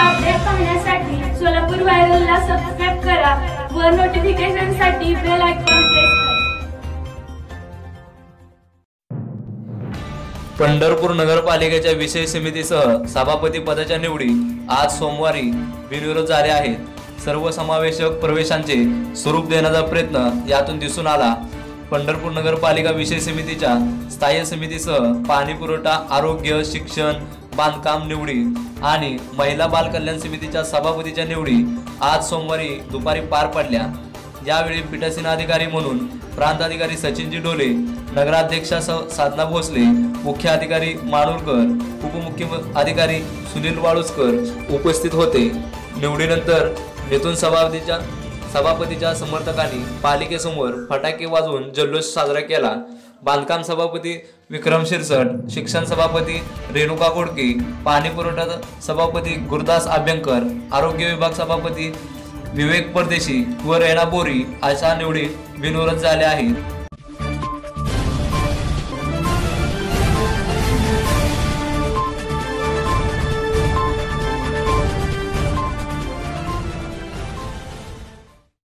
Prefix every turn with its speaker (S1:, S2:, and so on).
S1: Update पाहण्यासाठी Solapur व्हायरलला subscribe करा व नोटिफिकेशनसाठी बेल आयकॉन प्रेस करा।
S2: पंढरपूर नगरपालिकेच्या विषय समितीसह सभापती पदाच्या निवडी आज सोमवारी बिनविरोध झाल्या आहेत। सर्वसमावेशक प्रवेशांचे स्वरूप देण्याचा प्रयत्न यातून दिसून आला। पंढरपूर नगरपालिका विषय समितीच्या स्थायी समितीसह पाणी पुरवठा, आरोग्य, शिक्षण, बांधकाम निवडी आणि महिला बाल कल्याण समितीच्या सभापतीच्या निवडी आज सोमवारी दुपारी पार पडल्या। यावेळी पीठासीन अधिकारी म्हणून प्रांत अधिकारी सचिनजी डोले, नगराध्यक्षा साधना भोसले, मुख्य अधिकारी मानुरकर, उपमुख्य अधिकारी सुनील वाळुसकर उपस्थित होते। निवडीनंतर येथून सभापतीच्या समर्थकांनी पालिकेसमोर फटाके वाजवून जल्लोष साजरा केला। बांधकाम सभापती विक्रम शिरसट, शिक्षण सभापती रेणुका कोडके, पाणी पुरवठा सभापती गुरदास अभ्यंकर, आरोग्य विभाग सभापती विवेक परदेशी व रेणा बोरी अशा निवडी बिनविरोध झाल्या आहेत।